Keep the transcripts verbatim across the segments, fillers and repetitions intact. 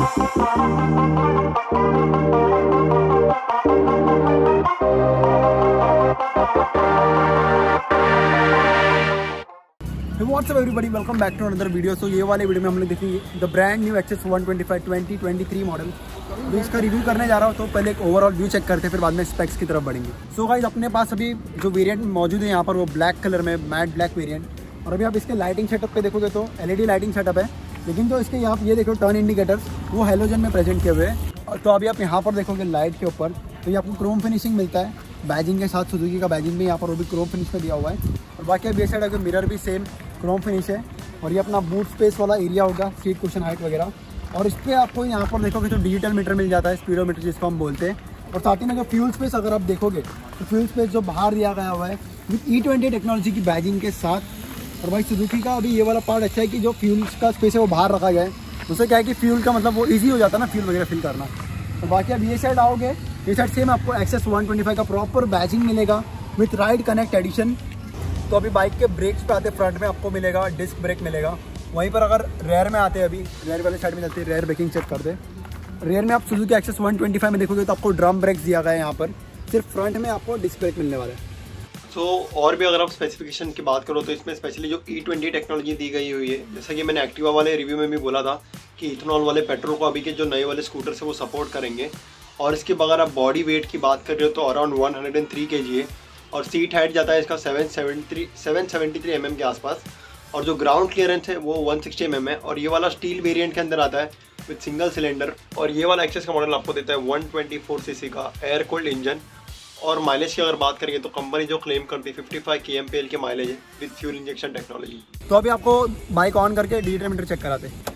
WhatsApp everybody, welcome back to another video. So ये वाले video में हम लोग देखेंगे the brand new Access one twenty five twenty twenty three model. तो इसका रिव्यू करने जा रहा हूँ, तो पहले एक ओवरऑल व्यू चेक करते हैं, फिर बाद में स्पेक्स की तरफ बढ़ेंगे। सो गाइस, अपने पास अभी जो वेरिएंट मौजूद है यहाँ पर वो ब्लैक कलर में, मैट ब्लैक वेरिएंट। और अभी आप इसके लाइटिंग सेटअप पे देखोगे तो एलईडी लाइटिंग सेटअप है, लेकिन जो इसके यहाँ ये देखो टर्न इंडिकेटर्स वो हेलोजन में प्रेजेंट किए हुए हैं। तो अभी आप यहाँ पर देखोगे लाइट के ऊपर, तो ये आपको क्रोम फिनिशिंग मिलता है बैजिंग के साथ। सुजुकी का बैजिंग भी यहाँ पर वो भी क्रोम फिनिश में दिया हुआ है। और बाकी अब ये साइड अगर मिरर भी सेम क्रोम फिनिश है। और ये अपना बूट स्पेस वाला एरिया होगा, सीट कुशन हाइट वगैरह। और इस पर आपको यहाँ पर देखोगे तो डिजिटल मीटर मिल जाता है, स्पीडोमीटर जिसको हम बोलते हैं। और साथ ही में अगर फ्यूल स्पेस अगर आप देखोगे तो फ्यूल स्पेस जो बाहर दिया गया हुआ है विथ ई ट्वेंटी टेक्नोलॉजी की बैजिंग के साथ। और भाई सुजुकी का अभी ये वाला पार्ट अच्छा है कि जो फ्यूल का स्पेस है वो बाहर रखा गया है। उससे क्या है कि फ्यूल का मतलब वो ईजी हो जाता है ना, फ्यूल वगैरह फिल करना। तो बाकी अब ये साइड आओगे, ये साइड सेम आपको एक्सेस वन ट्वेंटी फाइव का प्रॉपर बैजिंग मिलेगा विथ राइड कनेक्ट एडिशन। तो अभी बाइक के ब्रेक्स पे आते, फ्रंट में आपको मिलेगा डिस्क ब्रेक मिलेगा। वहीं पर अगर रेयर में आते हैं, अभी रेयर वाले साइड में चलते हैं, रेयर ब्रेकिंग चेक कर दे। रेयर में आप Suzuki Access one twenty five में देखोगे तो आपको ड्रम ब्रेक्स दिया गया है यहाँ पर, सिर्फ फ्रंट में आपको डिस्क ब्रेक मिलने वाला है। सो so, और भी अगर आप स्पेसिफिकेशन की बात करो तो इसमें स्पेशली जो ई ट्वेंटी टेक्नोलॉजी दी गई हुई है, जैसा कि मैंने एक्टिवा वाले रिव्यू में भी बोला था कि इथेनॉल वाले पेट्रोल को अभी के जो नए वाले स्कूटर से वो सपोर्ट करेंगे। और इसके अगर आप बॉडी वेट की बात कर रहे हो तो अराउंड वन हंड्रेड थ्री के जी है। और सीट हाइट जाता है इसका seven seventy three M M के आसपास। और जो ग्राउंड क्लियरेंस है वो वन सिक्सटी एम एम है। और ये वाला स्टील वेरिएंट के अंदर आता है विद सिंगल सिलेंडर। और ये वाला एक्सेस का मॉडल आपको देता है one twenty four C C का एयर कोल्ड इंजन। और माइलेज की अगर बात करेंगे तो कंपनी जो क्लेम करती है fifty five K M P L के माइलेज है विद फ्यूल इंजेक्शन टेक्नोलॉजी। तो अभी आपको बाइक ऑन करके डिजिटल मीटर चेक कराते हैं।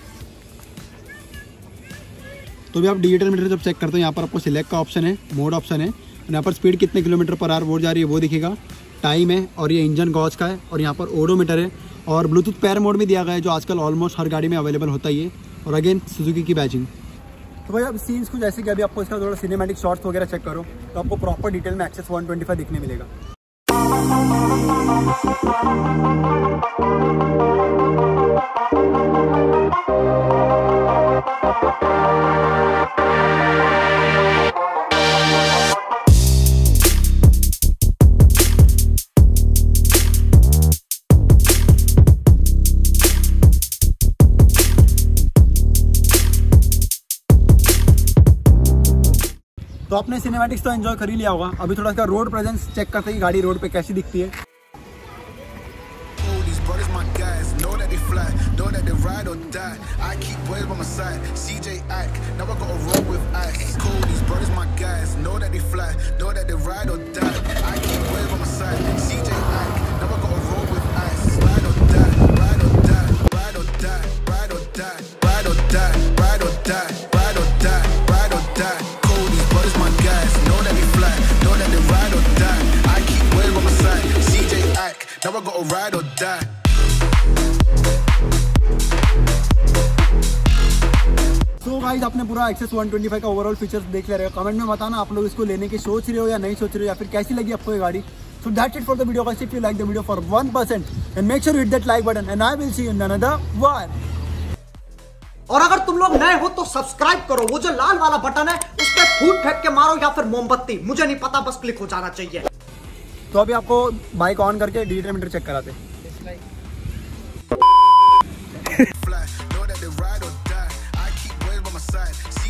तो भी आप डिजिटल मीटर जब चेक करते हो, यहाँ पर आपको सिलेक्ट का ऑप्शन है, मोड ऑप्शन है, यहाँ पर स्पीड कितने किलोमीटर पर आवर वो जा रही है वो दिखेगा, टाइम है, और ये इंजन गॉज का है। और यहाँ पर ओडोमीटर है और ब्लूटूथ पेयर मोड में दिया गया है, जो आजकल ऑलमोस्ट हर गाड़ी में अवेलेबल होता ही है। और अगेन सुजुकी की बैजिंग। तो भाई अब सीन्स कुछ ऐसे कि अभी आपको इसका थोड़ा सिनेमैटिक शॉट्स वगैरह चेक करो तो आपको प्रॉपर डिटेल में एक्सेस वन ट्वेंटी फाइव दिखने मिलेगा। तो आपने सिनेमैटिक्स तो एंजॉय कर ही लिया होगा, अभी थोड़ा सा रोड प्रेजेंस चेक करते हैं कि गाड़ी रोड पे कैसी दिखती है। तो गाइस, आपने पूरा एक्सेस वन ट्वेंटी फाइव का ओवरऑल फीचर्स देख ले रहे हो। कमेंट में बताना आप लोग इसको लेने की सोच रहे हो या नहीं सोच रहे हो, या फिर कैसी लगी आपको ये गाड़ी। So that's it for the video guys. If you like the video for one percent and make sure you hit that like button and I will see you in another one. और अगर तुम लोग नए हो तो subscribe करो, वो जो लाल वाला बटन है उस पर फूट फेंक के मारो या फिर मोमबत्ती, मुझे नहीं पता, बस क्लिक हो जाना चाहिए। तो अभी आपको बाइक ऑन करके डिजिटल मीटर चेक कराते हैं। Know that they ride or die. I keep waves by my side.